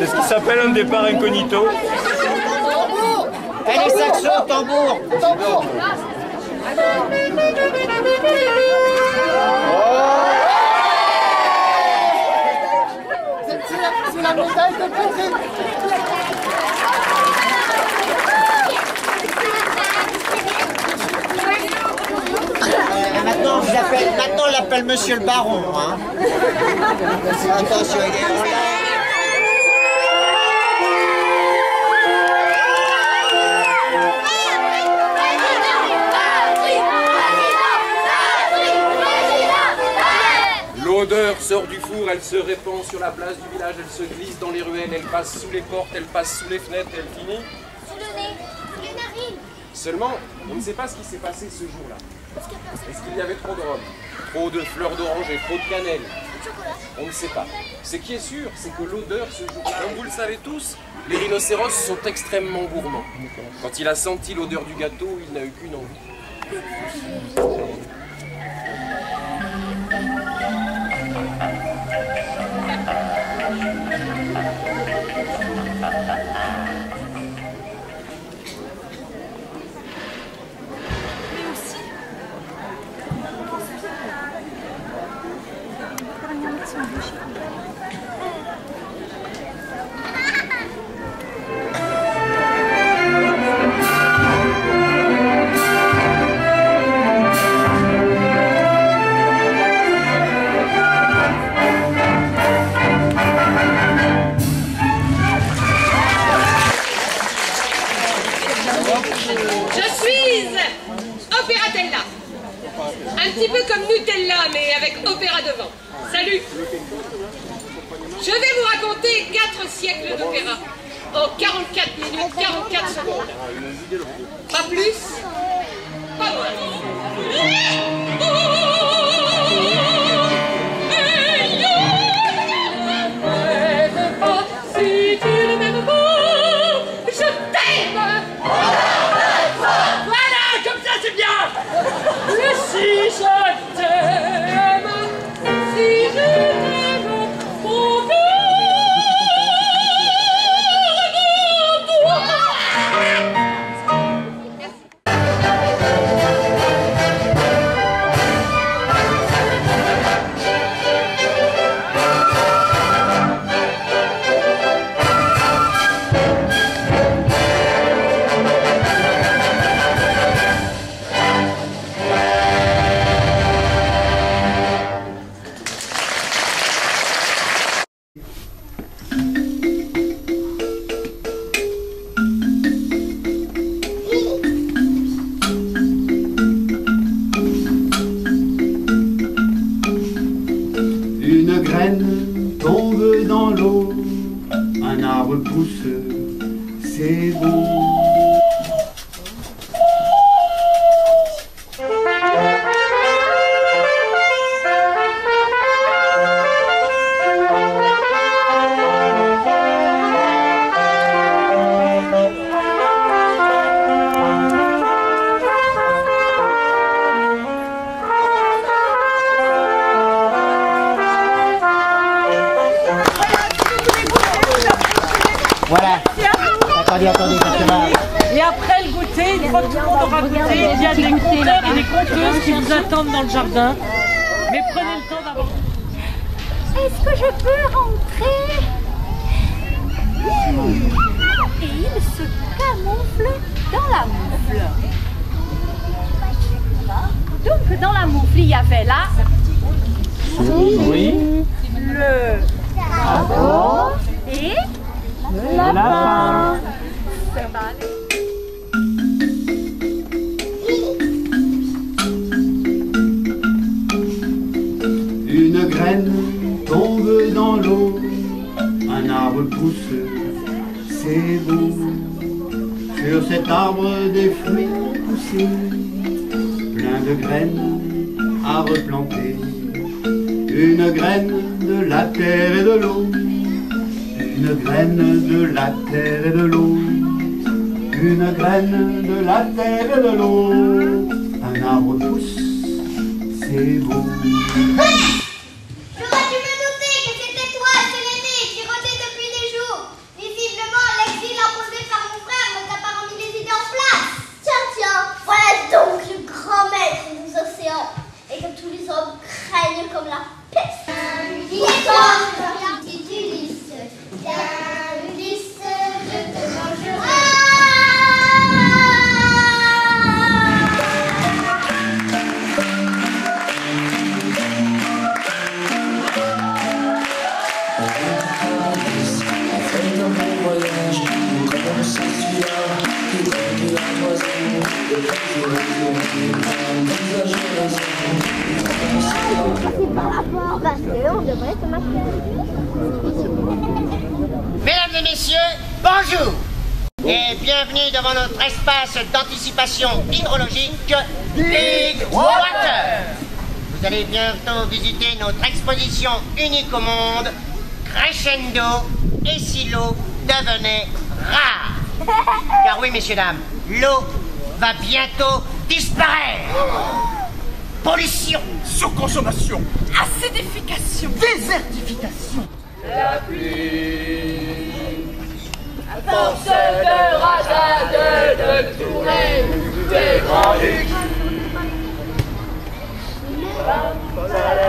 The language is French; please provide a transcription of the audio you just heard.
C'est ce qui s'appelle un départ incognito. Et les saxos, tambour. C'est la médaille de Patrick. Maintenant, on l'appelle Monsieur le Baron. Hein. Attention, il est en l'air. L'odeur sort du four, elle se répand sur la place du village, elle se glisse dans les ruelles, elle passe sous les portes, elle passe sous les fenêtres, elle finit Sous le nez, sous les narines. Seulement, on ne sait pas ce qui s'est passé ce jour-là. Est-ce qu'il y avait trop de rhum, trop de fleurs d'orange et trop de cannelle? On ne sait pas. Ce qui est sûr, c'est que l'odeur ce jour-là, comme vous le savez tous, les rhinocéros sont extrêmement gourmands. Quand il a senti l'odeur du gâteau, il n'a eu qu'une envie. Je suis Opératella. Un petit peu comme Nutella, mais avec opéra devant. Salut. Je vais vous raconter 4 siècles d'opéra. En 44 minutes, 44 secondes. Pas plus, pas moins. Si tu ne m'aimes pas, je t'aime. Voilà, comme ça c'est bien. Et si je t'aime, si je t'aime, mon Une graine tombe dans l'eau, un arbre pousse, c'est beau. Voilà. Attendez, ça se va. Et après le goûter, une fois que tout le monde aura goûté, il y a des conteurs et des conteuses qui vous attendent dans le jardin. Mais prenez le temps d'avoir... Est-ce que je peux rentrer? Et il se camoufle dans la moufle. Donc dans la moufle, il y avait là Oui. le cadeau et le lapin. Ça va aller. Une graine tombe dans l'eau, un arbre pousse, c'est beau. Sur cet arbre des fruits ont poussé, plein de graines à replanter. Une graine de la terre et de l'eau, une graine de la terre et de l'eau, une graine de la terre et de l'eau. Un arbre pousse, c'est beau. J'aurais dû me douter que c'était toi, Sélénée, qui rôdais depuis des jours. peste. L'histoire d'Ulysse, viens Ulysse, je te mangerai. Mesdames et messieurs, bonjour et bienvenue devant notre espace d'anticipation hydrologique Big Water. Vous allez bientôt visiter notre exposition unique au monde, Crescendo et si l'eau devenait rare. Car oui, messieurs, dames, l'eau va bientôt disparaître. Pollution, Surconsommation. Acidification. Désertification. La pluie, à force de rasade, de tourner des grands ducs.